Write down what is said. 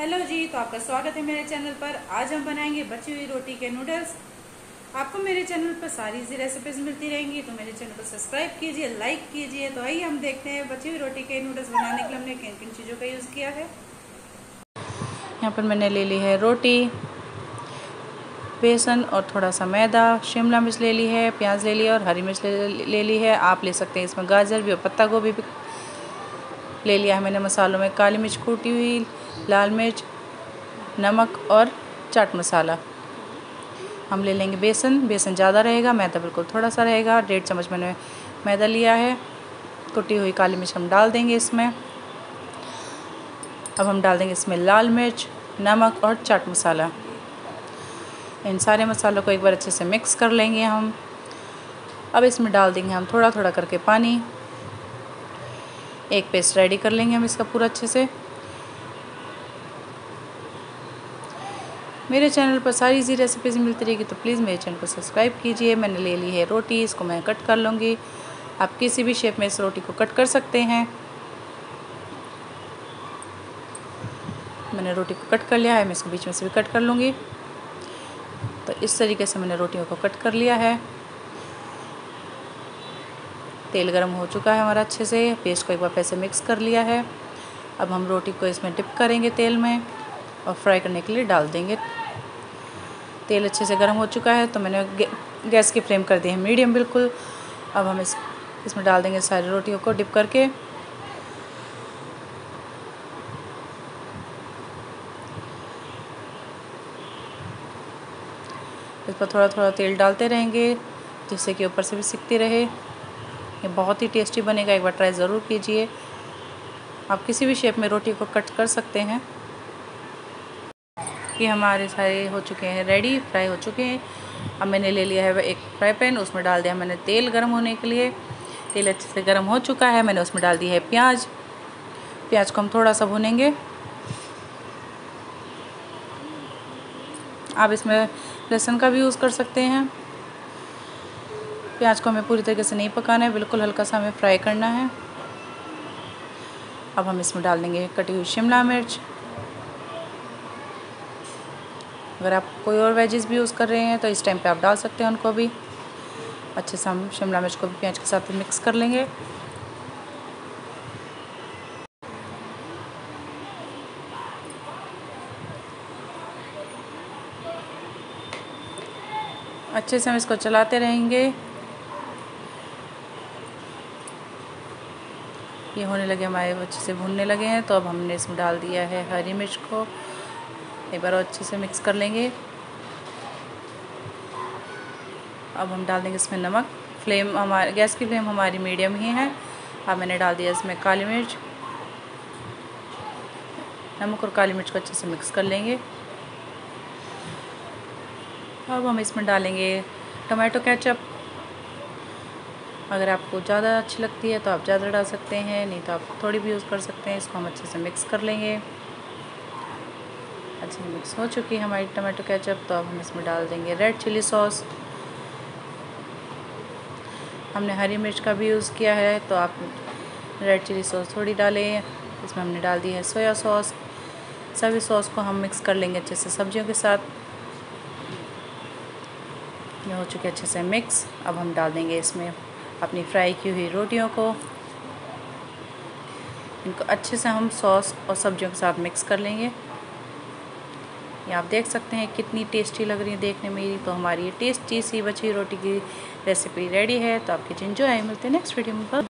Hello जी, तो आपका स्वागत है मेरे चैनल पर। आज हम बनाएंगे बची हुई रोटी के नूडल्स। आपको मेरे चैनल पर सारी इजी रेसिपीज मिलती रहेंगी, तो मेरे चैनल को सब्सक्राइब कीजिए, लाइक कीजिए। तो आइए हम देखते हैं बची हुई रोटी के नूडल्स बनाने के लिए हमने किन किन चीज़ों का यूज़ किया है। यहाँ पर मैंने ले ली है रोटी, बेसन और थोड़ा सा मैदा, शिमला मिर्च ले ली है, प्याज ले लिया और हरी मिर्च ले ली है। आप ले सकते हैं इसमें गाजर भी और पत्ता गोभी भी। ले लिया है मैंने मसालों में काली मिर्च कूटी हुई, लाल मिर्च, नमक और चाट मसाला। हम ले लेंगे बेसन ज़्यादा रहेगा, मैदा बिल्कुल थोड़ा सा रहेगा। 1.5 चम्मच मैंने मैदा लिया है। कुटी हुई काली मिर्च हम डाल देंगे इसमें। अब हम डाल देंगे इसमें लाल मिर्च, नमक और चाट मसाला। इन सारे मसालों को एक बार अच्छे से मिक्स कर लेंगे हम। अब इसमें डाल देंगे हम थोड़ा थोड़ा करके पानी। एक पेस्ट रेडी कर लेंगे हम इसका पूरा अच्छे से। मेरे चैनल पर सारी इजी रेसिपीज़ मिलती रहेगी, तो प्लीज़ मेरे चैनल को सब्सक्राइब कीजिए। मैंने ले ली है रोटी, इसको मैं कट कर लूँगी। आप किसी भी शेप में इस रोटी को कट कर सकते हैं। मैंने रोटी को कट कर लिया है, मैं इसको बीच में से भी कट कर लूँगी। तो इस तरीके से मैंने रोटियों को कट कर लिया है। तेल गरम हो चुका है हमारा अच्छे से। पेस्ट को एक बार फिर से मिक्स कर लिया है। अब हम रोटी को इसमें डिप करेंगे तेल में और फ्राई करने के लिए डाल देंगे। तेल अच्छे से गर्म हो चुका है, तो मैंने गैस की फ्लेम कर दी है मीडियम बिल्कुल। अब हम इसमें डाल देंगे सारी रोटियों को डिप करके। इस पर थोड़ा थोड़ा तेल डालते रहेंगे, जिससे कि ऊपर से भी सिकती रहे। ये बहुत ही टेस्टी बनेगा, एक बार ट्राई ज़रूर कीजिए। आप किसी भी शेप में रोटी को कट कर सकते हैं। ये हमारे सारे हो चुके हैं रेडी, फ्राई हो चुके हैं। अब मैंने ले लिया है एक फ्राई पैन, उसमें डाल दिया मैंने तेल गर्म होने के लिए। तेल अच्छे से गर्म हो चुका है, मैंने उसमें डाल दी है प्याज। प्याज को हम थोड़ा सा भूनेंगे। आप इसमें लहसुन का भी यूज़ कर सकते हैं। प्याज को हमें पूरी तरीके से नहीं पकाना है, बिल्कुल हल्का सा हमें फ्राई करना है। अब हम इसमें डाल देंगे कटी हुई शिमला मिर्च। अगर आप कोई और वेजेस भी यूज़ कर रहे हैं तो इस टाइम पे आप डाल सकते हैं उनको भी। अच्छे से हम शिमला मिर्च को भी प्याज के साथ मिक्स कर लेंगे। अच्छे से हम इसको चलाते रहेंगे। ये होने लगे, हमारे अच्छे से भूनने लगे हैं। तो अब हमने इसमें डाल दिया है हरी मिर्च को। एक बार अच्छे से मिक्स कर लेंगे। अब हम डाल देंगे इसमें नमक। गैस की फ्लेम हमारी मीडियम ही है। अब मैंने डाल दिया इसमें काली मिर्च। नमक और काली मिर्च को अच्छे से मिक्स कर लेंगे। अब हम इसमें डालेंगे टमाटो केचप। अगर आपको ज़्यादा अच्छी लगती है तो आप ज़्यादा डाल सकते हैं, नहीं तो आप थोड़ी भी यूज़ कर सकते हैं। इसको हम अच्छे से मिक्स कर लेंगे। अच्छे से मिक्स हो चुकी है हमारी टमाटो केचप। तो अब हम इसमें डाल देंगे रेड चिली सॉस। हमने हरी मिर्च का भी यूज़ किया है, तो आप रेड चिली सॉस थोड़ी डालें। इसमें हमने डाल दी है सोया सॉस। सभी सॉस को हम मिक्स कर लेंगे अच्छे से सब्जियों के साथ। ये हो चुके अच्छे से मिक्स। अब हम डाल देंगे इसमें अपनी फ्राई की हुई रोटियों को। इनको अच्छे से हम सॉस और सब्जियों के साथ मिक्स कर लेंगे। ये आप देख सकते हैं कितनी टेस्टी लग रही है देखने में ये। तो हमारी ये टेस्टी सी बची रोटी की रेसिपी रेडी है। तो आप किचन जो है, मिलते हैं नेक्स्ट वीडियो में।